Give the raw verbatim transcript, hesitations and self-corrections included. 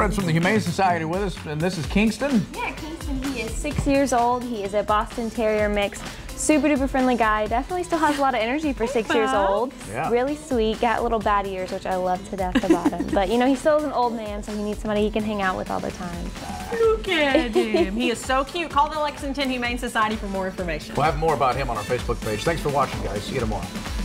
Friends from the Humane Society with us, and this is Kingston. Yeah, Kingston, he is six years old. He is a Boston Terrier mix. Super duper friendly guy. Definitely still has a lot of energy for six years old. Yeah. Really sweet. Got little bat ears, which I love to death about him. But you know, he still is an old man, so he needs somebody he can hang out with all the time. Look at him. He is so cute. Call the Lexington Humane Society for more information. We'll have more about him on our Facebook page. Thanks for watching, guys. See you tomorrow.